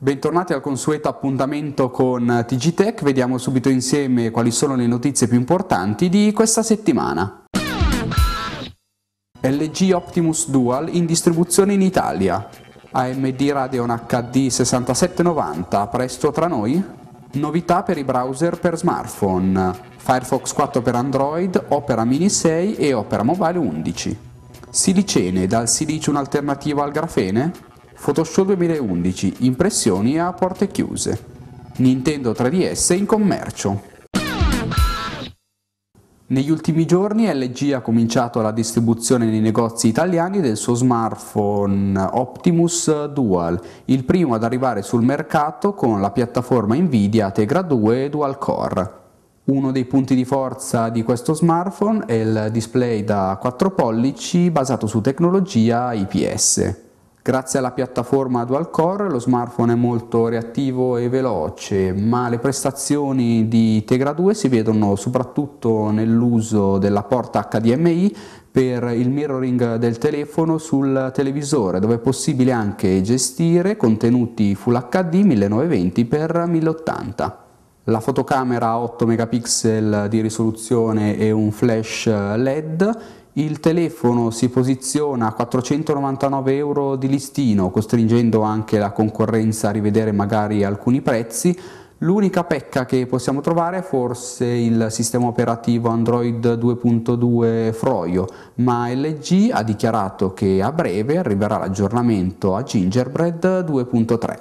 Bentornati al consueto appuntamento con TG Tech, vediamo subito insieme quali sono le notizie più importanti di questa settimana. LG Optimus Dual in distribuzione in Italia. AMD Radeon HD 6790, presto tra noi? Novità per i browser per smartphone. Firefox 4 per Android, Opera Mini 6 e Opera Mobile 11. Silicene, dal silicio un'alternativa al grafene? Photoshop 2011, impressioni a porte chiuse. Nintendo 3DS in commercio. Negli ultimi giorni LG ha cominciato la distribuzione nei negozi italiani del suo smartphone Optimus Dual, il primo ad arrivare sul mercato con la piattaforma Nvidia Tegra 2 Dual Core. Uno dei punti di forza di questo smartphone è il display da 4 pollici basato su tecnologia IPS. Grazie alla piattaforma Dual Core lo smartphone è molto reattivo e veloce, ma le prestazioni di Tegra 2 si vedono soprattutto nell'uso della porta HDMI per il mirroring del telefono sul televisore, dove è possibile anche gestire contenuti Full HD 1920x1080. La fotocamera a 8 megapixel di risoluzione e un flash LED. Il telefono si posiziona a 499 euro di listino, costringendo anche la concorrenza a rivedere magari alcuni prezzi. L'unica pecca che possiamo trovare è forse il sistema operativo Android 2.2 Froio, ma LG ha dichiarato che a breve arriverà l'aggiornamento a Gingerbread 2.3.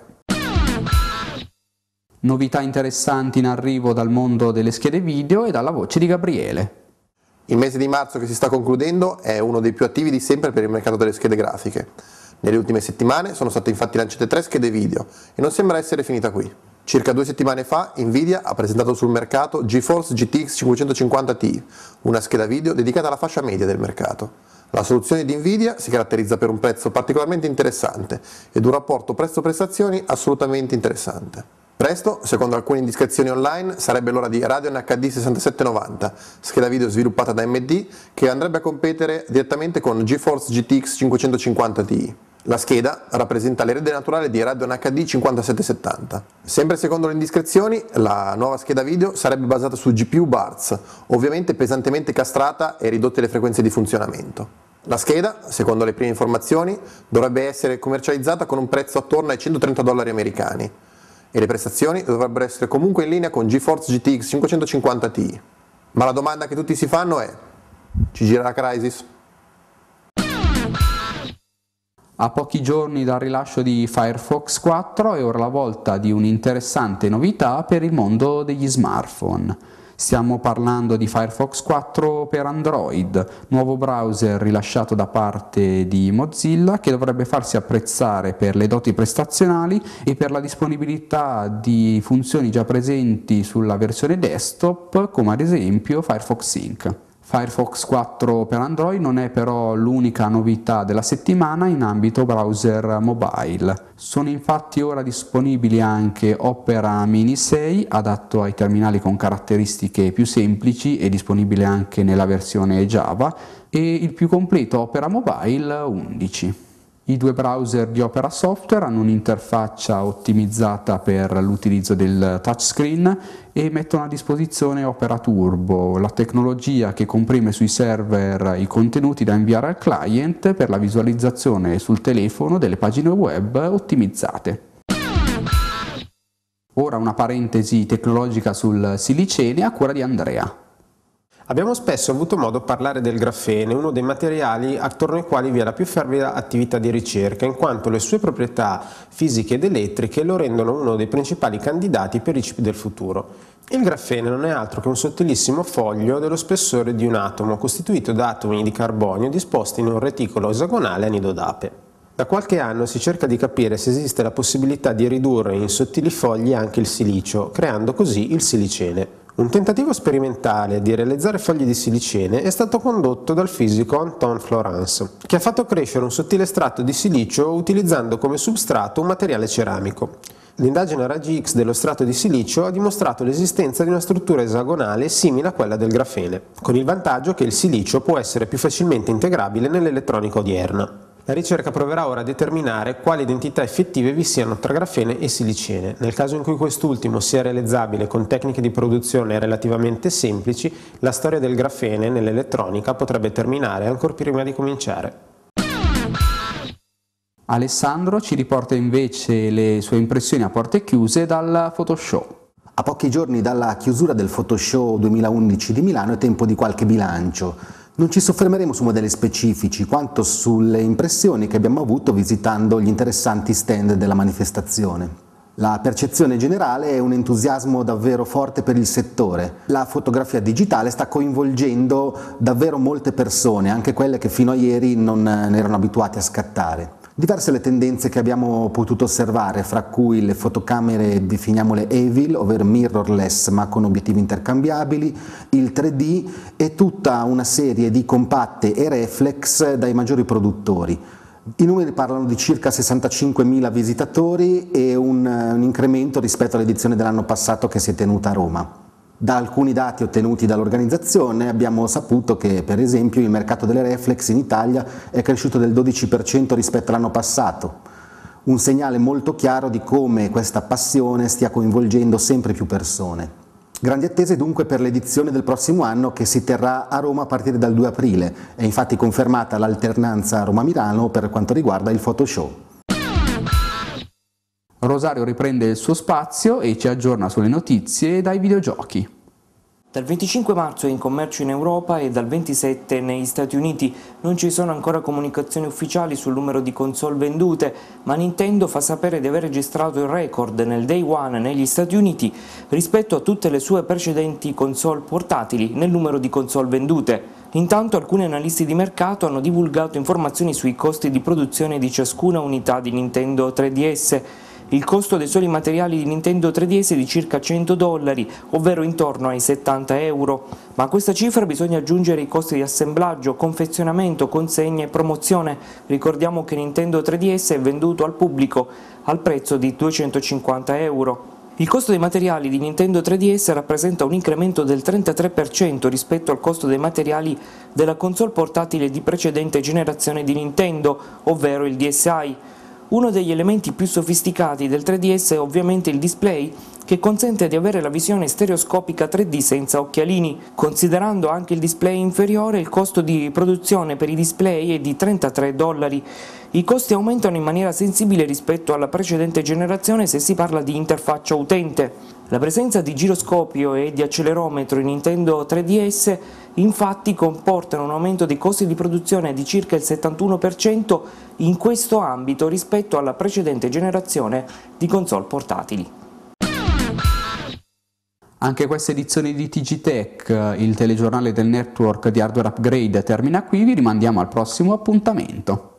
Novità interessanti in arrivo dal mondo delle schede video e dalla voce di Gabriele. Il mese di marzo che si sta concludendo è uno dei più attivi di sempre per il mercato delle schede grafiche. Nelle ultime settimane sono state infatti lanciate 3 schede video e non sembra essere finita qui. Circa 2 settimane fa Nvidia ha presentato sul mercato GeForce GTX 550 Ti, una scheda video dedicata alla fascia media del mercato. La soluzione di Nvidia si caratterizza per un prezzo particolarmente interessante ed un rapporto prezzo-prestazioni assolutamente interessante. Presto, secondo alcune indiscrezioni online, sarebbe l'ora di Radeon HD 6790, scheda video sviluppata da AMD, che andrebbe a competere direttamente con GeForce GTX 550 Ti. La scheda rappresenta l'erede naturale di Radeon HD 5770. Sempre secondo le indiscrezioni, la nuova scheda video sarebbe basata su GPU Barz, ovviamente pesantemente castrata e ridotte le frequenze di funzionamento. La scheda, secondo le prime informazioni, dovrebbe essere commercializzata con un prezzo attorno ai $130 americani. E le prestazioni dovrebbero essere comunque in linea con GeForce GTX 550 Ti. Ma la domanda che tutti si fanno è: ci gira la Crysis? A pochi giorni dal rilascio di Firefox 4 è ora la volta di un'interessante novità per il mondo degli smartphone. Stiamo parlando di Firefox 4 per Android, nuovo browser rilasciato da parte di Mozilla che dovrebbe farsi apprezzare per le doti prestazionali e per la disponibilità di funzioni già presenti sulla versione desktop, come ad esempio Firefox Sync. Firefox 4 per Android non è però l'unica novità della settimana in ambito browser mobile. Sono infatti ora disponibili anche Opera Mini 6, adatto ai terminali con caratteristiche più semplici e disponibile anche nella versione Java, e il più completo Opera Mobile 11. I due browser di Opera Software hanno un'interfaccia ottimizzata per l'utilizzo del touchscreen e mettono a disposizione Opera Turbo, la tecnologia che comprime sui server i contenuti da inviare al client per la visualizzazione sul telefono delle pagine web ottimizzate. Ora una parentesi tecnologica sul silicene a cura di Andrea. Abbiamo spesso avuto modo di parlare del grafene, uno dei materiali attorno ai quali vi è la più fervida attività di ricerca, in quanto le sue proprietà fisiche ed elettriche lo rendono uno dei principali candidati per i chip del futuro. Il grafene non è altro che un sottilissimo foglio dello spessore di un atomo, costituito da atomi di carbonio disposti in un reticolo esagonale a nido d'ape. Da qualche anno si cerca di capire se esiste la possibilità di ridurre in sottili fogli anche il silicio, creando così il silicene. Un tentativo sperimentale di realizzare fogli di silicene è stato condotto dal fisico Anton Florence, che ha fatto crescere un sottile strato di silicio utilizzando come substrato un materiale ceramico. L'indagine a raggi X dello strato di silicio ha dimostrato l'esistenza di una struttura esagonale simile a quella del grafene, con il vantaggio che il silicio può essere più facilmente integrabile nell'elettronica odierna. La ricerca proverà ora a determinare quali identità effettive vi siano tra grafene e silicene. Nel caso in cui quest'ultimo sia realizzabile con tecniche di produzione relativamente semplici, la storia del grafene nell'elettronica potrebbe terminare ancora prima di cominciare. Alessandro ci riporta invece le sue impressioni a porte chiuse dal Photoshow. A pochi giorni dalla chiusura del Photoshow 2011 di Milano è tempo di qualche bilancio. Non ci soffermeremo su modelli specifici, quanto sulle impressioni che abbiamo avuto visitando gli interessanti stand della manifestazione. La percezione generale è un entusiasmo davvero forte per il settore. La fotografia digitale sta coinvolgendo davvero molte persone, anche quelle che fino a ieri non erano abituate a scattare. Diverse le tendenze che abbiamo potuto osservare, fra cui le fotocamere, definiamole EVIL, ovvero mirrorless ma con obiettivi intercambiabili, il 3D e tutta una serie di compatte e reflex dai maggiori produttori. I numeri parlano di circa 65.000 visitatori e un incremento rispetto all'edizione dell'anno passato che si è tenuta a Roma. Da alcuni dati ottenuti dall'organizzazione abbiamo saputo che, per esempio, il mercato delle reflex in Italia è cresciuto del 12% rispetto all'anno passato, un segnale molto chiaro di come questa passione stia coinvolgendo sempre più persone. Grandi attese dunque per l'edizione del prossimo anno che si terrà a Roma a partire dal 2 aprile, è infatti confermata l'alternanza Roma-Milano per quanto riguarda il Photoshow. Rosario riprende il suo spazio e ci aggiorna sulle notizie dai videogiochi. Dal 25 marzo è in commercio in Europa e dal 27 negli Stati Uniti. Non ci sono ancora comunicazioni ufficiali sul numero di console vendute, ma Nintendo fa sapere di aver registrato il record nel Day One negli Stati Uniti rispetto a tutte le sue precedenti console portatili nel numero di console vendute. Intanto alcuni analisti di mercato hanno divulgato informazioni sui costi di produzione di ciascuna unità di Nintendo 3DS. Il costo dei soli materiali di Nintendo 3DS è di circa $100, ovvero intorno ai €70, ma a questa cifra bisogna aggiungere i costi di assemblaggio, confezionamento, consegna e promozione. Ricordiamo che Nintendo 3DS è venduto al pubblico al prezzo di €250. Il costo dei materiali di Nintendo 3DS rappresenta un incremento del 33% rispetto al costo dei materiali della console portatile di precedente generazione di Nintendo, ovvero il DSi. Uno degli elementi più sofisticati del 3DS è ovviamente il display, che consente di avere la visione stereoscopica 3D senza occhialini. Considerando anche il display inferiore, il costo di produzione per i display è di $33. I costi aumentano in maniera sensibile rispetto alla precedente generazione se si parla di interfaccia utente. La presenza di giroscopio e di accelerometro in Nintendo 3DS infatti comportano un aumento dei costi di produzione di circa il 71% in questo ambito rispetto alla precedente generazione di console portatili. Anche questa edizione di TG Tech, il telegiornale del network di Hardware Upgrade, termina qui, vi rimandiamo al prossimo appuntamento.